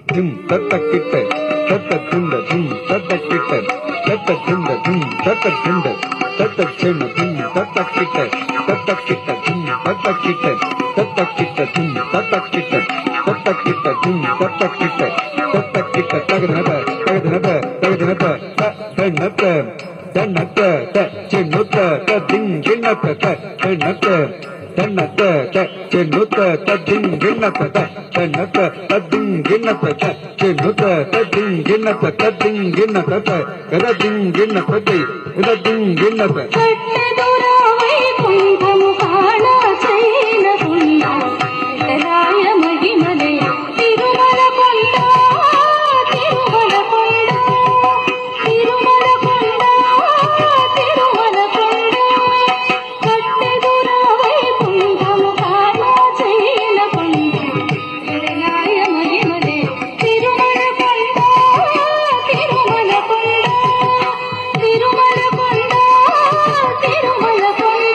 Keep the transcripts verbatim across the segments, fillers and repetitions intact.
gym తత్త కిట్ట తత్త చింద జిమ్ తత్త కిట్ట తత్త చింద జిమ్ తత్త చింద తత్త చింద జిమ్ తత్త కిట్ట తత్త కిట్ట జిమ్ తత్త కిట్ట తత్త కిట్ట జిమ్ తత్త కిట్ట తత్త కిట్ట జిమ్ తత్త కిట్ట తత్త కిట్ట తగదనత తగదనత తగదనత తన్నత తన్నత చిన్నుత తదిన్ గిన్నత తన్నత తన్నత చిన్నుత తదిన్ గిన్నత తన్నత తదిన్ గిన్నత చిన్నుత తదిన్ గిన్నత తదిన్ గిన్నత తదిన్ గిన్నత తదిన్ గిన్నత కట్టెదురావై కుంభము కాణ చైన పుణ్య విఠలాయ మహిమలే తిరుమల కొండ తిరుమల కొండ తిరుమల కొండ తిరుమల కొండ కట్టెదురావై కుంభము కాణ చైన పుణ్య విఠలాయ మహిమలే తిరుమల కొండ తిరుమల కొండ తిరుమల కొండ తిరుమల కొండ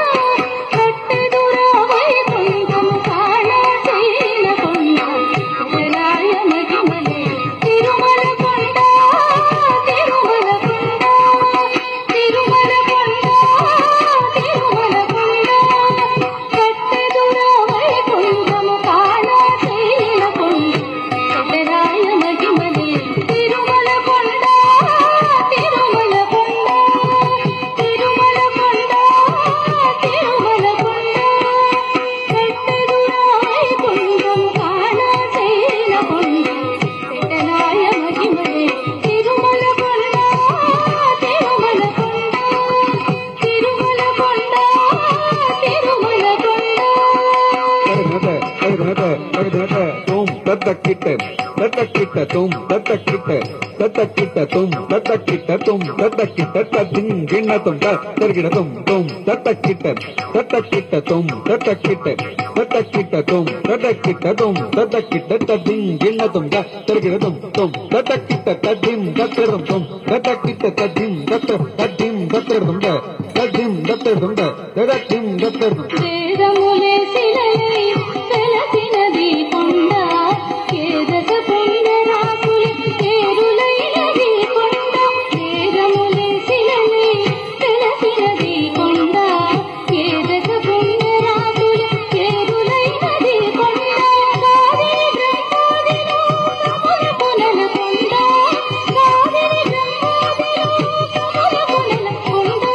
కట్టెదురావై కుంభము కాణ చైన పుణ్య విఠలాయ మహిమలే తిరుమల కొండ తిరుమల కొండ తిరుమల కొండ తిరుమల కొండ కట్టెదురావై కుంభము కాణ చైన పుణ్య విఠలాయ మహిమలే తిరుమల కొండ తిరుమల కొండ తిరుమల కొండ తిరుమల కొండ కట్టెదురావై కుంభము కాణ చైన పుణ్య విఠలాయ మహిమలే తిరుమల కొండ తిరుమల కొండ తిరుమల కొండ తిరుమల కొండ తగదనత తగదనత తోం తత్త కిట్ట తత్త కిట్ట తోం తత్త కిట్ట తత్త కిట్ట తోం తత్త కిట్ట తోం తత్త కిట్ట తదిన్ గిన్నతం తరిగిడతం తోం తత్త కిట్ట తత్త కిట్ట తోం తత్త కిట్ట తత్త కిట్ట తోం తత్త కిట్ట తోం తత్త కిట్ట తదిన్ గిన్నతం తరిగిడతం తోం తత్త కిట్ట తదిన్ దత్తరదం తోం తత్త కిట్ట తదిన్ దత్త తదిన్ దత్తరదం తదిన్ దత్తరదం తదిన్ దత్తరదం వేదములే శిలలై వెలసినది కొండ కేదక పుణ్యరాకులు కేరులైనది కొండ వేదములే శిలలై వెలసినది కొండ కేదక పుణ్యరాకులు కేరులైనది కొండ కావిరి బ్రహ్మాదిలో కముల పునల కొండ కావిరి బ్రహ్మాదిలో కముల పునల కొండ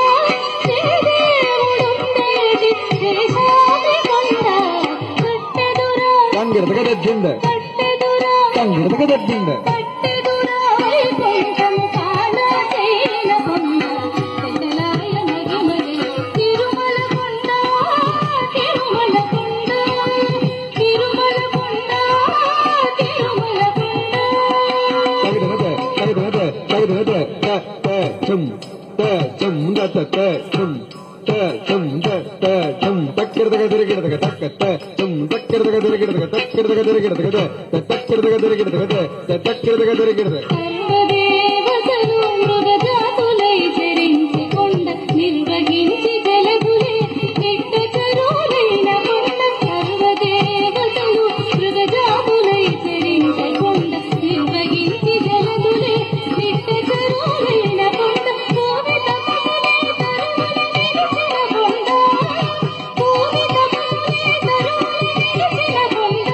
శ్రీదేవుడుండేటి శేషాద్రి కొండ కట్టెదురా సంగిరదగదజ్జింద కట్టెదురా సంగిరదగదజ్జింద కట్టెదురావై కుంభము కాణ చైన కొండ విఠలాయ మహిమలే తిరుమల కొండ తిరుమల కొండ తిరుమల కొండ తిరుమల కొండ తగదనత తగదనత తగదనత త త చం త చం దత త చం త చం ద త చం తక్కిరదగ తిరిగిడదగ తక్క త చం తక్కిరదగ తిరిగిడదగ తక్కిరదగ తిరిగిడదగ త తక్కిరదగ తిరిగిడదగ త తక్కిరదగ తిరిగిడద సర్వదేవతలు మృగజాతులై చరించి కొండ నిర్వహించి జలదులే నిట్ట చెరువులైన కొండ సర్వదేవతలు మృగజాతులై చరించి కొండ నిర్వహించి జలదులే నిట్ట చెరువులైన కొండ కోవితమునే తరువులు నిలిచిన కొండ కోవితమునే తరువులు నిలిచిన కొండ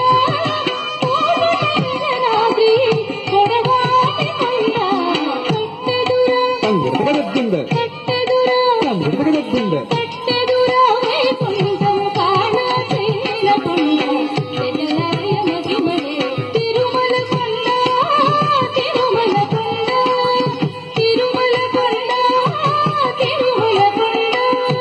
కోవలగిరనాద్రి కొడవాటి కొండ కట్టెదురా సంగిరదగదజ్జింద కట్టెదురా సంగిరదగదజ్జింద కట్టెదురావై కుంభము కాణ చైన కొండ విఠలాయ మహిమలే తిరుమల కొండ తిరుమల కొండ తిరుమల కొండ తిరుమల కొండ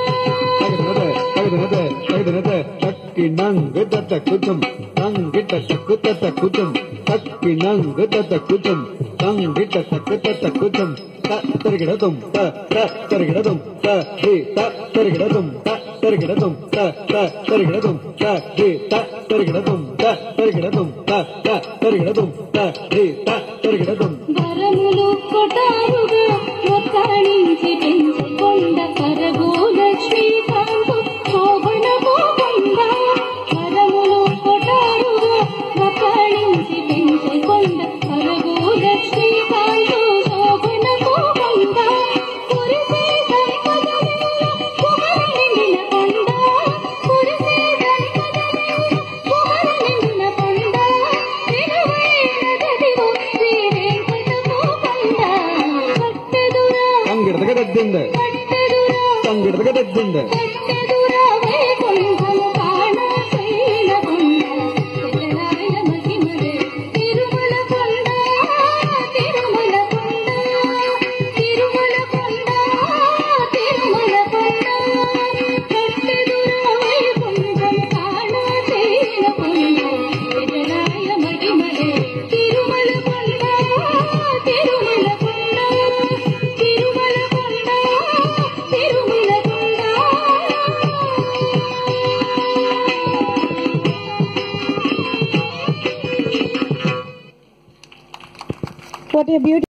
తగదనత తగదనత తగదనత తక్కి నంగ్ దత కుచం తంగిట తక్కు తత కుచం తక్కి నంగ్ దత కుచం తంగిట తక్కు తత కుచం త తరిగిడతం త త తరిగిడతం త హే త తరిగిడతం త తరిగిడతం త త తరిగిడతం త హే త తరిగిడతం త తరిగిడతం త త తరిగిడతం త హే త తరిగిడతం వరములు కొటారుగా మొత్తాడించి పెంచి కొండ కరగో లక్ష్మీకాంతు శోభనమో కొండ వరములు కొటారుగా మొత్తాడించి పెంచి కొండ తెచ్చింది సంగీతగా తెచ్చింది What a beautiful